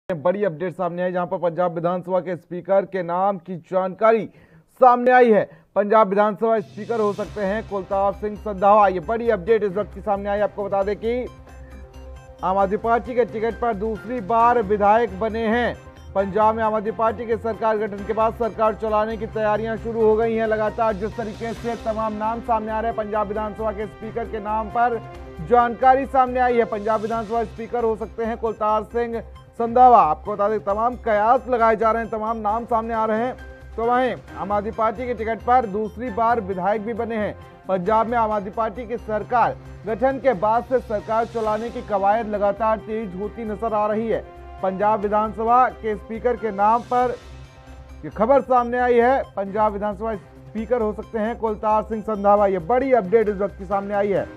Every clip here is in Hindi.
बड़ी अपडेट सामने आई जहां पर पंजाब विधानसभा के स्पीकर के नाम की जानकारी सामने आई है। पंजाब विधानसभा स्पीकर हो सकते हैं कुलतार सिंह संधावा। ये बड़ी अपडेट इस वक्त की सामने आई। आपको बता दें कि आम आदमी पार्टी के टिकट पर दूसरी बार विधायक बने हैं। पंजाब में आम आदमी पार्टी के सरकार गठन के बाद सरकार चलाने की तैयारियां शुरू हो गई हैं। लगातार जिस तरीके से तमाम नाम सामने आ रहे हैं, पंजाब विधानसभा के स्पीकर के नाम पर जानकारी सामने आई है। पंजाब विधानसभा स्पीकर हो सकते हैं कुलतार सिंह संधावा। आपको बता दें तमाम कयास लगाए जा रहे हैं, तमाम नाम सामने आ रहे हैं। तो वहीं आम आदमी पार्टी के टिकट पर दूसरी बार विधायक भी बने हैं। पंजाब में आम आदमी पार्टी की सरकार गठन के बाद से सरकार चलाने की कवायद लगातार तेज होती नजर आ रही है। पंजाब विधानसभा के स्पीकर के नाम पर ये खबर सामने आई है। पंजाब विधानसभा स्पीकर हो सकते हैं कुलतार सिंह संधावा। ये बड़ी अपडेट इस वक्त की सामने आई है।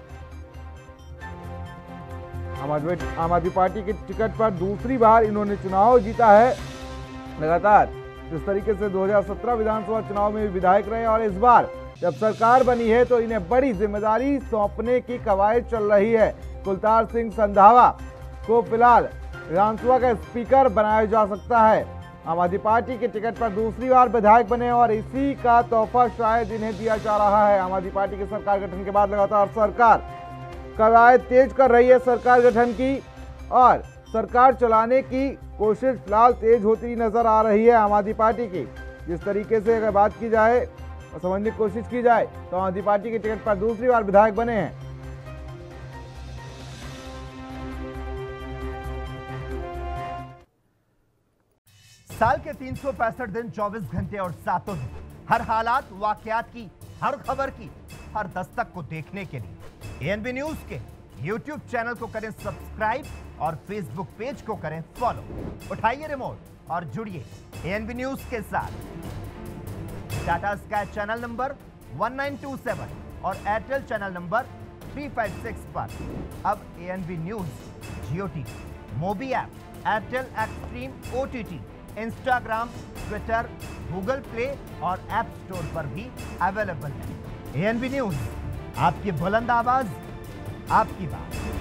आम आदमी पार्टी के टिकट पर दूसरी बार इन्होंने चुनाव जीता है। लगातार जिस तरीके से 2017 विधानसभा चुनाव में भी विधायक रहे और इस बार जब सरकार बनी है तो इन्हें बड़ी जिम्मेदारी सौंपने की कवायद चल रही है। कुलतार सिंह संधावा को फिलहाल विधानसभा का स्पीकर बनाया जा सकता है। आम आदमी पार्टी के टिकट पर दूसरी बार विधायक बने और इसी का तोहफा शायद इन्हें दिया जा रहा है। आम आदमी पार्टी की सरकार गठन के बाद लगातार सरकार कवायद तेज कर रही है सरकार गठन की, और सरकार चलाने की कोशिश फिलहाल तेज होती नजर आ रही है आम आदमी पार्टी की। जिस तरीके से अगर बात की जाए और समझने की कोशिश की जाए तो आम आदमी पार्टी के टिकट पर दूसरी बार विधायक बने हैं। साल के 365 दिन 24 घंटे और 7 दिन हर हालात वाकयात की, हर खबर की, हर दस्तक को देखने के लिए एएनबी न्यूज के YouTube चैनल को करें सब्सक्राइब और Facebook पेज को करें फॉलो। उठाइए रिमोट और जुड़िए एएनबी न्यूज के साथ। टाटा स्काई चैनल नंबर 1927 और एयरटेल चैनल नंबर 356 पर अब ANB news Jio TV, mobi app, Airtel Xstream OTT, Instagram, Twitter, Google Play और ऐप स्टोर पर भी अवेलेबल है। एएनबी न्यूज, आपकी बुलंद आवाज, आपकी बात।